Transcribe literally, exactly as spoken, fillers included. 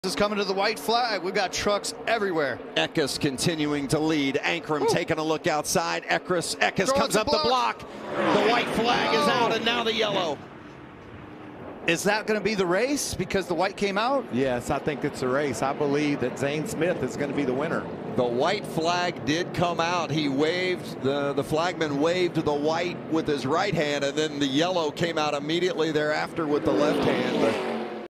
Is coming to the white flag. We've got trucks everywhere. Eckes continuing to lead. Ankrum Ooh. taking a look outside. Eckes, Eckes Throw comes up block. the block. The white flag oh. is out, and now the yellow. Is that going to be the race because the white came out? Yes, I think it's a race. I believe that Zane Smith is going to be the winner. The white flag did come out. He waved, the, the flagman waved the white with his right hand, and then the yellow came out immediately thereafter with the left hand. But